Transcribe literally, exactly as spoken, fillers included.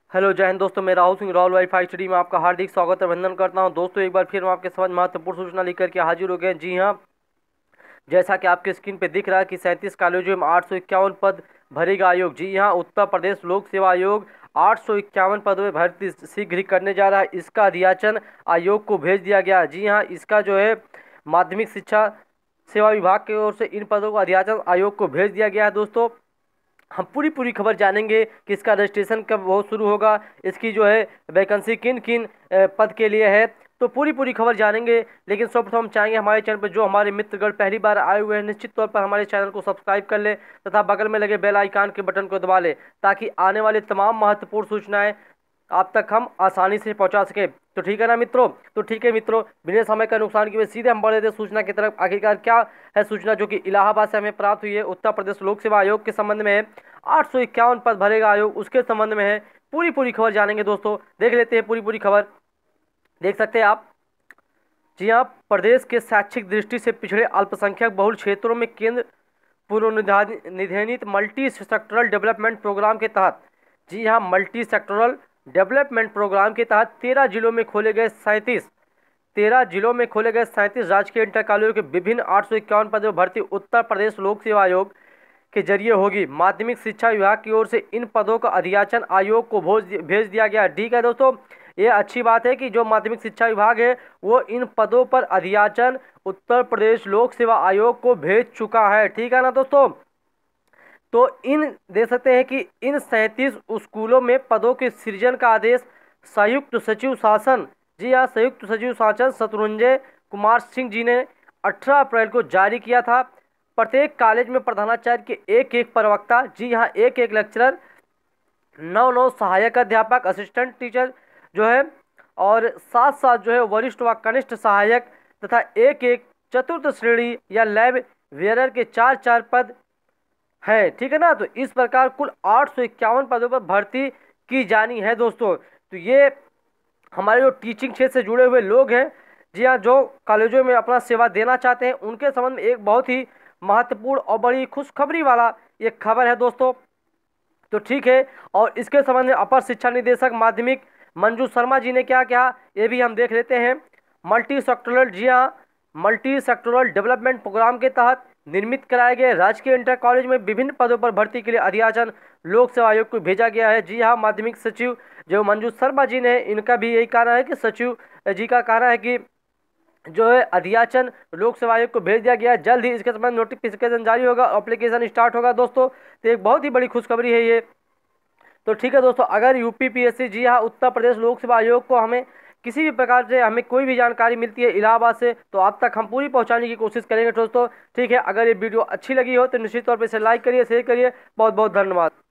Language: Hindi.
हेलो जय हिंद दोस्तों, मैं राहुल सिंह राहुल वाईफाई स्टडी में आपका हार्दिक स्वागत और अभिनंदन करता हूं। दोस्तों एक बार फिर हम आपके समझ महत्वपूर्ण सूचना लेकर के हाजिर हो गए हैं। जी हां, जैसा कि आपके स्क्रीन पे दिख रहा है कि सैंतीस कॉलेजों में आठ सौ इक्यावन पद भरेगा आयोग। जी हाँ, उत्तर प्रदेश लोक सेवा आयोग आठ सौ इक्यावन पदों में भर्ती शीघ्र ही करने जा रहा है। इसका अध्याचन आयोग को भेज दिया गया है। जी हाँ, इसका जो है माध्यमिक शिक्षा सेवा विभाग की ओर से इन पदों का अध्याचन आयोग को भेज दिया गया है। दोस्तों हम पूरी पूरी खबर जानेंगे कि इसका रजिस्ट्रेशन कब वो शुरू होगा, इसकी जो है वैकेंसी किन किन अ, पद के लिए है, तो पूरी पूरी खबर जानेंगे। लेकिन सर्वप्रथम हम चाहेंगे हमारे चैनल पर जो हमारे मित्रगण पहली बार आए हुए हैं निश्चित तौर पर हमारे चैनल को सब्सक्राइब कर ले तथा बगल में लगे बेल आइकन के बटन को दबा ले, ताकि आने वाली तमाम महत्वपूर्ण सूचनाएं आप तक हम आसानी से पहुंचा सके। तो ठीक है ना मित्रों, तो ठीक है मित्रों, बिना समय का नुकसान किए सीधे हम बढ़ देते सूचना की तरफ। आखिरकार क्या है सूचना जो कि इलाहाबाद से हमें प्राप्त हुई है, उत्तर प्रदेश लोक सेवा आयोग के संबंध में है। आठ सौ इक्यावन पद भरेगा आयोग, उसके संबंध में है। पूरी पूरी खबर जानेंगे दोस्तों, देख लेते हैं पूरी पूरी खबर। देख सकते हैं आप। जी हाँ, प्रदेश के शैक्षिक दृष्टि से पिछड़े अल्पसंख्यक बहुल क्षेत्रों में केंद्र पूर्वनिर्धारित मल्टी सेक्टरल डेवलपमेंट प्रोग्राम के तहत, जी हाँ, मल्टी सेक्टरल डेवलपमेंट प्रोग्राम के तहत तेरह जिलों में खोले गए सैंतीस तेरह जिलों में खोले गए सैंतीस राजकीय इंटर कॉलेजों के विभिन्न आठ सौ इक्यावन पदों में भर्ती उत्तर प्रदेश लोक सेवा आयोग के जरिए होगी। माध्यमिक शिक्षा विभाग की ओर से इन पदों का अध्याचन आयोग को भेज भेज दिया गया है। ठीक है दोस्तों, ये अच्छी बात है कि जो माध्यमिक शिक्षा विभाग है वो इन पदों पर अध्याचन उत्तर प्रदेश लोक सेवा आयोग को भेज चुका है। ठीक है ना दोस्तों, तो इन देख सकते हैं कि इन सैंतीस स्कूलों में पदों के सृजन का आदेश संयुक्त सचिव शासन, जी हाँ, संयुक्त सचिव शासन शत्रुंजय कुमार सिंह जी ने अठारह अप्रैल को जारी किया था। प्रत्येक कॉलेज में प्रधानाचार्य के एक एक प्रवक्ता, जी हाँ, एक एक लेक्चरर, नौ नौ सहायक अध्यापक असिस्टेंट टीचर जो है, और साथ साथ जो है वरिष्ठ व कनिष्ठ सहायक तथा एक एक चतुर्थ श्रेणी या लैब वेयर के चार चार पद है। ठीक है ना, तो इस प्रकार कुल आठ सौ इक्यावन पदों पर भर्ती की जानी है दोस्तों। तो ये हमारे जो टीचिंग क्षेत्र से जुड़े हुए लोग हैं, जी हाँ, जो कॉलेजों में अपना सेवा देना चाहते हैं, उनके संबंध में एक बहुत ही महत्वपूर्ण और बड़ी खुशखबरी वाला ये खबर है दोस्तों। तो ठीक है, और इसके संबंध में अपर शिक्षा निदेशक माध्यमिक मंजू शर्मा जी ने क्या कहा ये भी हम देख लेते हैं। मल्टी सेक्टोरल, जी हाँ, मल्टी सेक्टोरल डेवलपमेंट प्रोग्राम के तहत निर्मित कराए गए राजकीय इंटर कॉलेज में विभिन्न पदों पर भर्ती के लिए अध्याचन लोक सेवा आयोग को भेजा गया है। जी हाँ, माध्यमिक सचिव जो मंजू शर्मा जी ने, इनका भी यही कहना है कि सचिव जी का कहना है कि जो है अध्याचन लोक सेवा आयोग को भेज दिया गया है। जल्द ही इसके संबंध नोटिफिकेशन जारी होगा, एप्लीकेशन स्टार्ट होगा दोस्तों। तो एक बहुत ही बड़ी खुशखबरी है ये। तो ठीक है दोस्तों, अगर यूपी पीएससी, जी हाँ, उत्तर प्रदेश लोक सेवा आयोग को हमें किसी भी प्रकार से हमें कोई भी जानकारी मिलती है इलाहाबाद से, तो आप तक हम पूरी पहुंचाने की कोशिश करेंगे दोस्तों। ठीक है, अगर ये वीडियो अच्छी लगी हो तो निश्चित तौर पर इसे लाइक करिए, शेयर करिए। बहुत बहुत धन्यवाद।